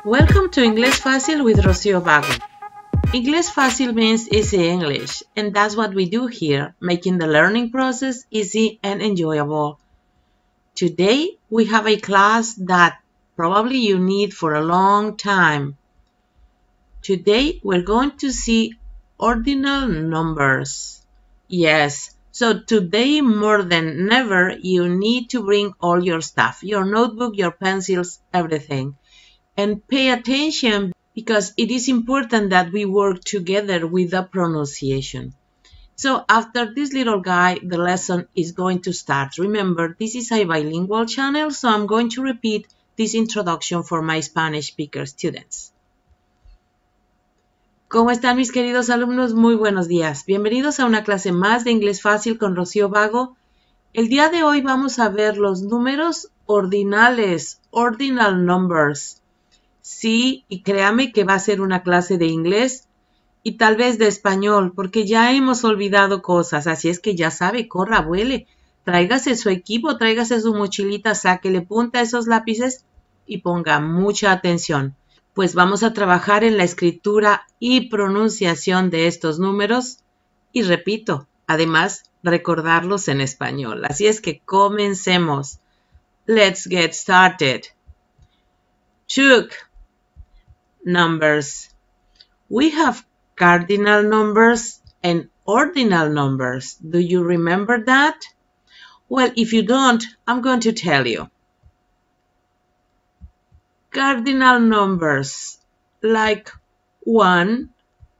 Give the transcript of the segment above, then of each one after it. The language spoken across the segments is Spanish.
Welcome to Inglés Fácil with Rocío Vago. Inglés Fácil means easy English, and that's what we do here, making the learning process easy and enjoyable. Today, we have a class that probably you need for a long time. Today, we're going to see ordinal numbers. Yes, so today more than ever, you need to bring all your stuff, your notebook, your pencils, everything. And pay attention because it is important that we work together with the pronunciation. So after this little guide, the lesson is going to start. Remember, this is a bilingual channel, so I'm going to repeat this introduction for my Spanish speaker students. ¿Cómo están mis queridos alumnos? Muy buenos días. Bienvenidos a una clase más de Inglés Fácil con Rocío Vago. El día de hoy vamos a ver los números ordinales, ordinal numbers. Sí, y créame que va a ser una clase de inglés y tal vez de español, porque ya hemos olvidado cosas, así es que ya sabe, corra, vuele, tráigase su equipo, tráigase su mochilita, sáquele punta a esos lápices y ponga mucha atención, pues vamos a trabajar en la escritura y pronunciación de estos números y repito, además recordarlos en español, así es que comencemos. Let's get started. Took. Numbers. We have cardinal numbers and ordinal numbers. Do you remember that? Well, if you don't, I'm going to tell you. Cardinal numbers like 1,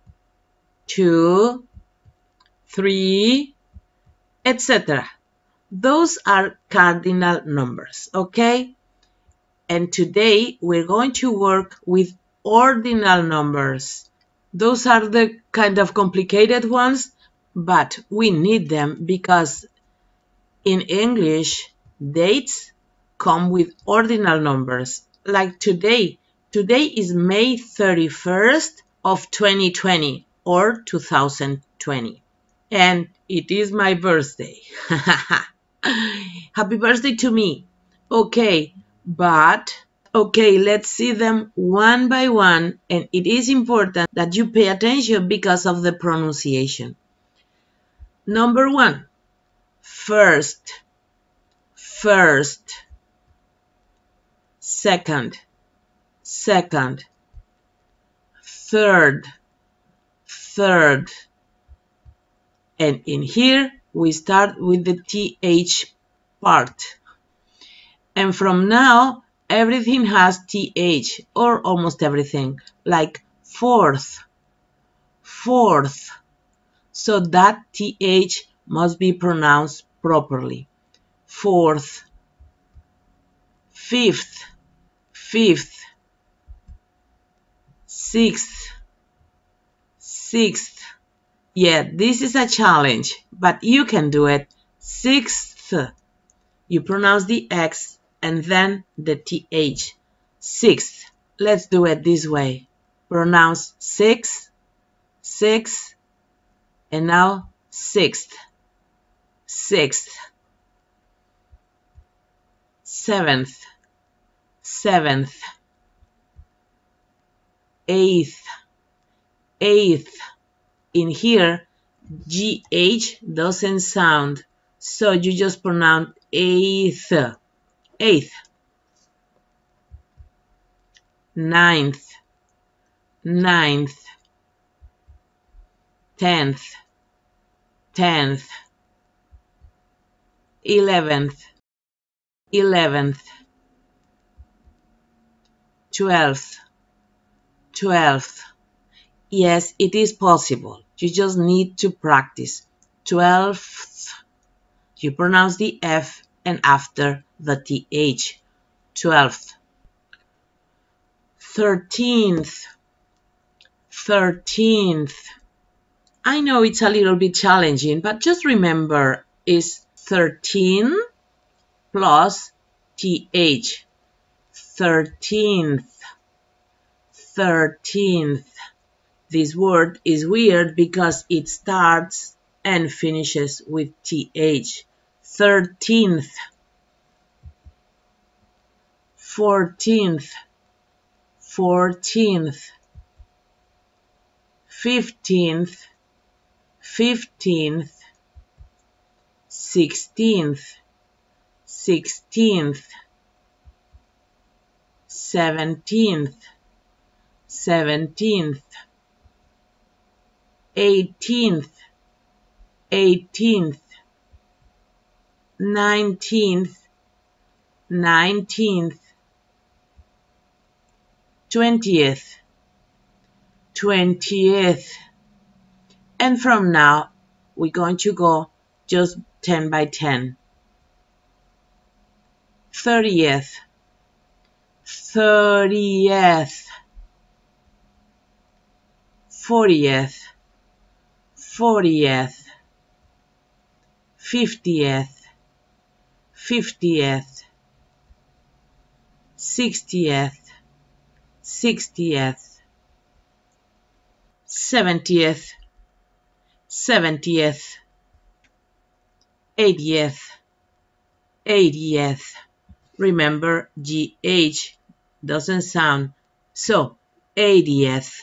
2, 3, etc. Those are cardinal numbers, okay? And today we're going to work with ordinal numbers. Those are the kind of complicated ones, but we need them because in English, dates come with ordinal numbers. Like today. Today is May 31st of 2020 or 2020. And it is my birthday. Happy birthday to me. Okay, but okay, let's see them one by one, and it is important that you pay attention because of the pronunciation. Number 1, first, second, third, and in here we start with the TH part. And from now, everything has TH, or almost everything, like fourth. So that TH must be pronounced properly. Fourth. Fifth. Sixth. Yeah, this is a challenge, but you can do it. Sixth. You pronounce the X and then the TH. Sixth. Let's do it this way. Pronounce six, and now sixth. Seventh. Eighth. In here, GH doesn't sound, so you just pronounce eighth. Ninth. Tenth. 11th. 12th. Yes, it is possible. You just need to practice. 12th. You pronounce the F and after the TH. 12th. 13th. I know it's a little bit challenging, but just remember it's 13 plus TH. 13th. This word is weird because it starts and finishes with TH. 13th. 14th. 14th, 15th, 15th, 16th, 16th, 17th, 17th, 18th, 18th, 19th, 19th, 20th, 20th, and from now we're going to go just 10 by 10. 30th, 30th, 40th, 40th, 50th, 50th, 60th, 60th, 70th, 70th, 80th, 80th. Remember, GH doesn't sound, so 80th,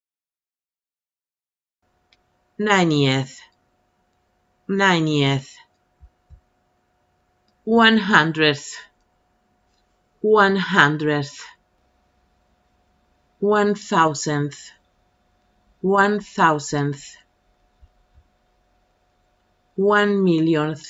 90th, 90th, 100th, 100th, 1000th, 1000th, 1,000,000th,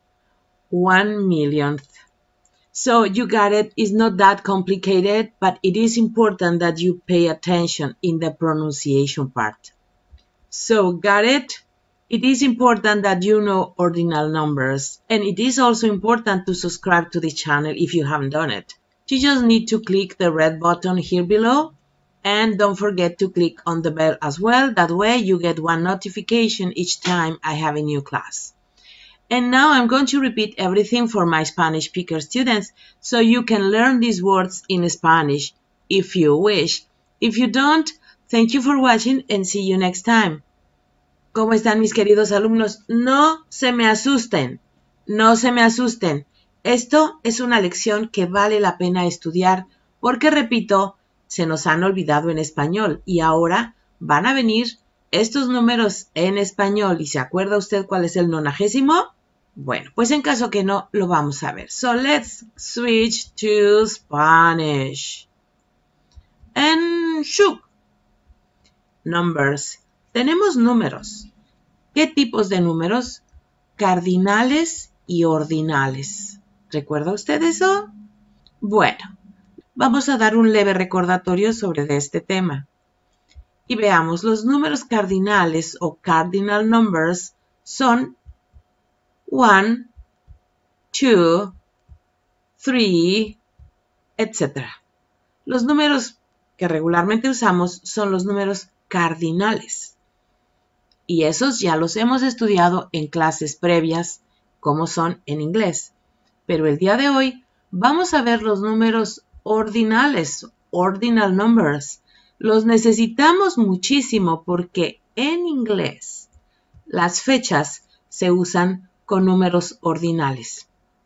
1,000,000th. So you got it. It's not that complicated, but it is important that you pay attention in the pronunciation part. So got it? It is important that you know ordinal numbers, and it is also important to subscribe to the channel if you haven't done it. You just need to click the red button here below, and don't forget to click on the bell as well. That way you get one notification each time I have a new class. And now I'm going to repeat everything for my Spanish speaker students so you can learn these words in Spanish if you wish. If you don't, thank you for watching and see you next time. ¿Cómo están mis queridos alumnos? No se me asusten, no se me asusten. Esto es una lección que vale la pena estudiar porque, repito, se nos han olvidado en español y ahora van a venir estos números en español. ¿Y se acuerda usted cuál es el 90º? Bueno, pues en caso que no, lo vamos a ver. So let's switch to Spanish. And shoot. Numbers. Tenemos números. ¿Qué tipos de números? Cardinales y ordinales. ¿Recuerda usted eso? Bueno, vamos a dar un leve recordatorio sobre este tema. Y veamos, los números cardinales o cardinal numbers son 1, 2, 3, etc. Los números que regularmente usamos son los números cardinales. Y esos ya los hemos estudiado en clases previas, como son en inglés. Pero el día de hoy vamos a ver los números ordinales, ordinal numbers. Los necesitamos muchísimo porque en inglés las fechas se usan con números ordinales.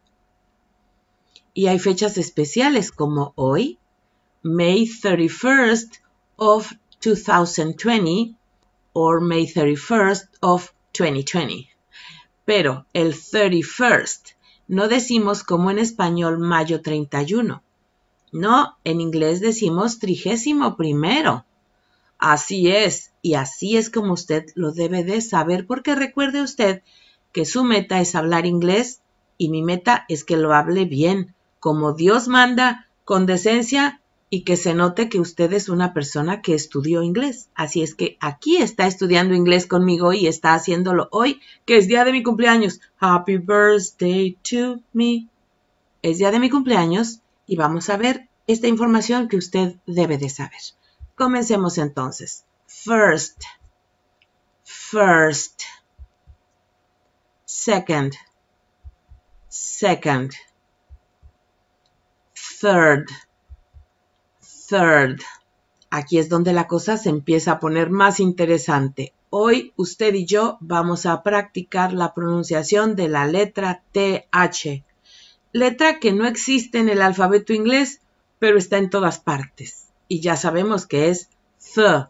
Y hay fechas especiales como hoy, May 31st of 2020 or May 31st of 2020. Pero el 31st no decimos como en español mayo 31. No, en inglés decimos 31º. Así es, y así es como usted lo debe de saber porque recuerde usted que su meta es hablar inglés y mi meta es que lo hable bien, como Dios manda, con decencia y que se note que usted es una persona que estudió inglés. Así es que aquí está estudiando inglés conmigo y está haciéndolo hoy, que es día de mi cumpleaños. Happy birthday to me. Es día de mi cumpleaños y vamos a ver esta información que usted debe de saber. Comencemos entonces. First. First. Second. Second. Third. Third. Aquí es donde la cosa se empieza a poner más interesante. Hoy usted y yo vamos a practicar la pronunciación de la letra TH. Letra que no existe en el alfabeto inglés, pero está en todas partes. y ya sabemos que es th,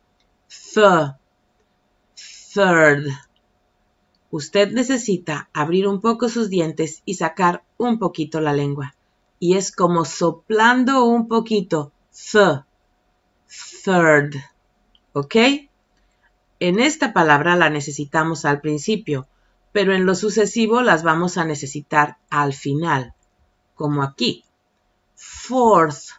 third. Usted necesita abrir un poco sus dientes y sacar un poquito la lengua. Y es como soplando un poquito, third. ¿Ok? En esta palabra la necesitamos al principio, pero en lo sucesivo las vamos a necesitar al final, como aquí. Fourth.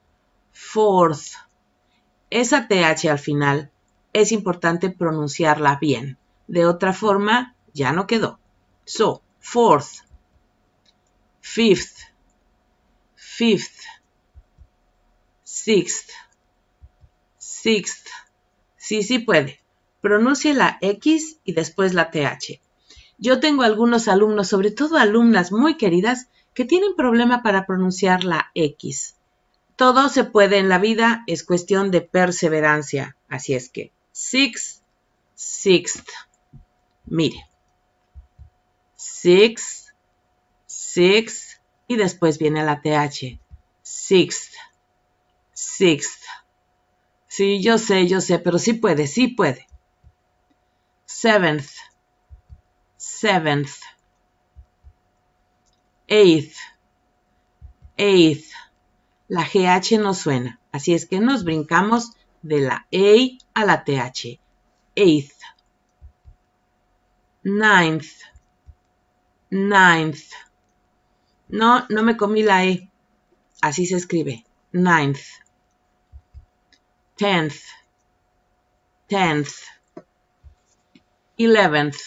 Esa TH al final es importante pronunciarla bien. De otra forma, ya no quedó. So, fourth. Fifth. Sixth. Sí puede. Pronuncie la X y después la TH. Yo tengo algunos alumnos, sobre todo alumnas muy queridas, que tienen problema para pronunciar la X. Todo se puede en la vida, es cuestión de perseverancia. Así es que, sixth. Mire. Sixth. Y después viene la TH. Sixth. Sí, yo sé, pero sí puede. Seventh. Eighth. La GH no suena, así es que nos brincamos de la A a la TH. Eighth. Ninth. No me comí la E. Así se escribe. Ninth. Tenth. Eleventh.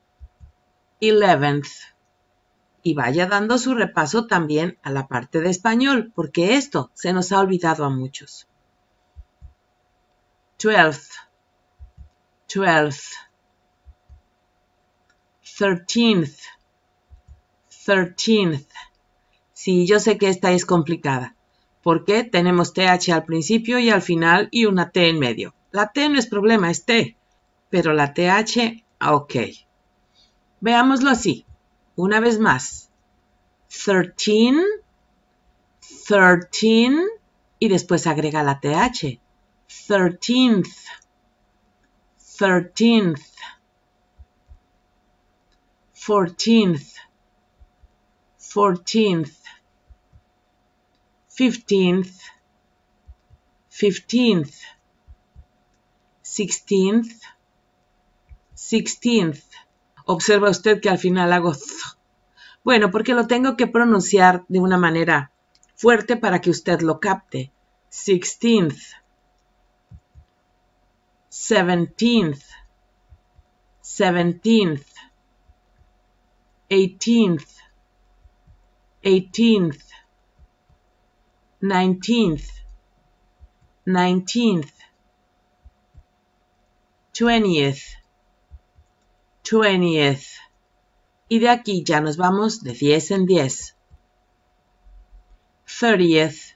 Y vaya dando su repaso también a la parte de español, porque esto se nos ha olvidado a muchos. Twelfth. Thirteenth. Sí, yo sé que esta es complicada, porque tenemos TH al principio y al final y una T en medio. La T no es problema, es T, pero la TH, ok. Veámoslo así, una vez más. 13, y después agrega la TH. 13th. 14th. 15th. 16th. Observa usted que al final hago th. Bueno, porque lo tengo que pronunciar de una manera fuerte para que usted lo capte. 16th. 17th. 18th. 19th. 20th. Y de aquí ya nos vamos de 10 en 10. 30th.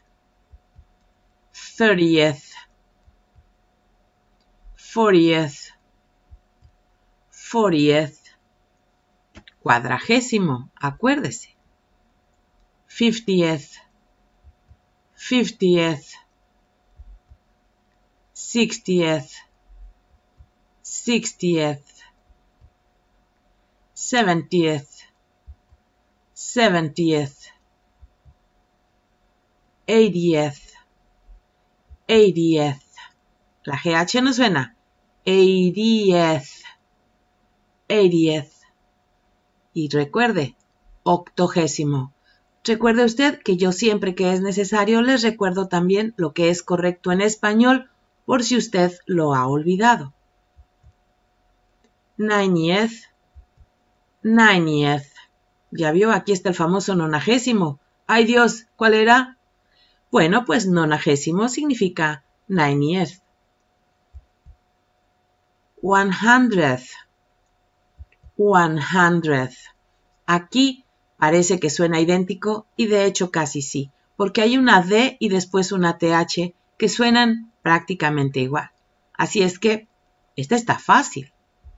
40th. Cuadragésimo, acuérdese. 50th. 60th. 70th. 80th. La GH no suena. 80th. Y recuerde, octogésimo. Recuerde usted que yo siempre que es necesario les recuerdo también lo que es correcto en español por si usted lo ha olvidado. 90th. Ya vio, aquí está el famoso nonagésimo. ¡Ay Dios! ¿Cuál era? Bueno, pues nonagésimo significa 90th. 100th. Aquí parece que suena idéntico y de hecho casi sí, porque hay una D y después una TH que suenan prácticamente igual. Así es que esta está fácil.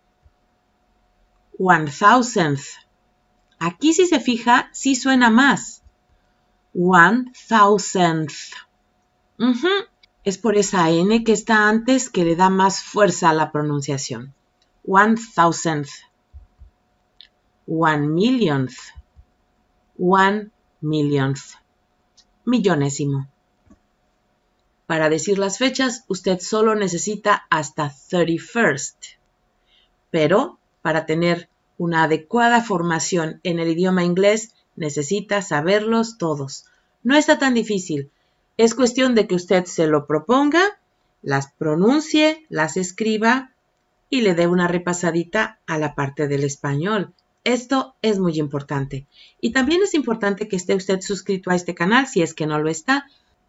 1000th. Aquí si se fija, sí suena más. 1000th. Es por esa N que está antes que le da más fuerza a la pronunciación. 1,000th, 1,000,000th, 1,000,000th, millonésimo. Para decir las fechas, usted solo necesita hasta 31st. Pero para tener una adecuada formación en el idioma inglés, necesita saberlos todos. No está tan difícil. Es cuestión de que usted se lo proponga, las pronuncie, las escriba y le dé una repasadita a la parte del español. Esto es muy importante. Y también es importante que esté usted suscrito a este canal si es que no lo está.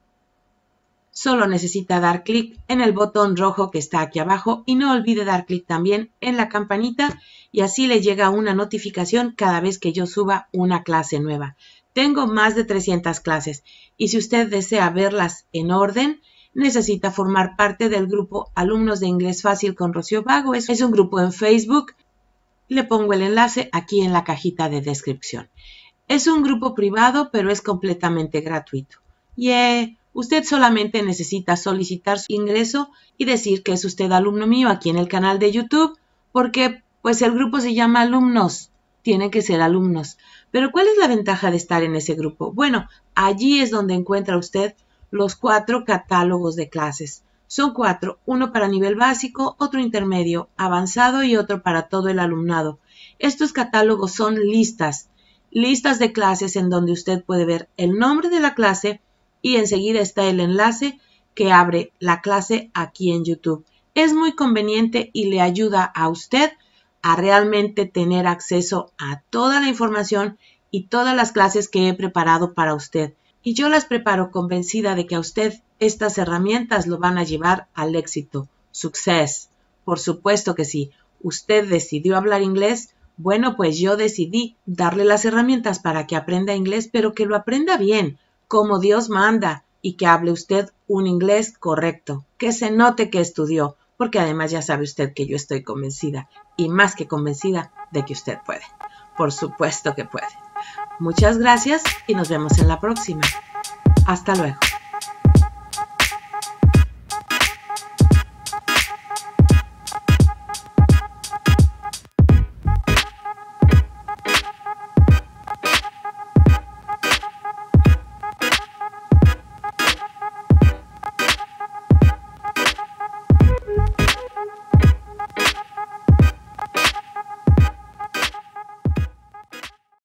Solo necesita dar clic en el botón rojo que está aquí abajo y no olvide dar clic también en la campanita y así le llega una notificación cada vez que yo suba una clase nueva. Tengo más de 300 clases y si usted desea verlas en orden, necesita formar parte del grupo Alumnos de Inglés Fácil con Rocío Vago. Es un grupo en Facebook. Le pongo el enlace aquí en la cajita de descripción. Es un grupo privado, pero es completamente gratuito. Usted solamente necesita solicitar su ingreso y decir que es usted alumno mío aquí en el canal de YouTube, porque pues el grupo se llama Alumnos, tienen que ser alumnos. Pero ¿cuál es la ventaja de estar en ese grupo? Bueno, allí es donde encuentra usted los 4 catálogos de clases. Son 4, uno para nivel básico, otro intermedio, avanzado y otro para todo el alumnado. Estos catálogos son listas de clases en donde usted puede ver el nombre de la clase y enseguida está el enlace que abre la clase aquí en YouTube. Es muy conveniente y le ayuda a usted a realmente tener acceso a toda la información y todas las clases que he preparado para usted. Y yo las preparo convencida de que a usted estas herramientas lo van a llevar al éxito. Success. Por supuesto que sí. ¿Usted decidió hablar inglés? Bueno, pues yo decidí darle las herramientas para que aprenda inglés, pero que lo aprenda bien, como Dios manda, y que hable usted un inglés correcto, que se note que estudió, porque además ya sabe usted que yo estoy convencida, y más que convencida, de que usted puede. Por supuesto que puede. Muchas gracias y nos vemos en la próxima. Hasta luego.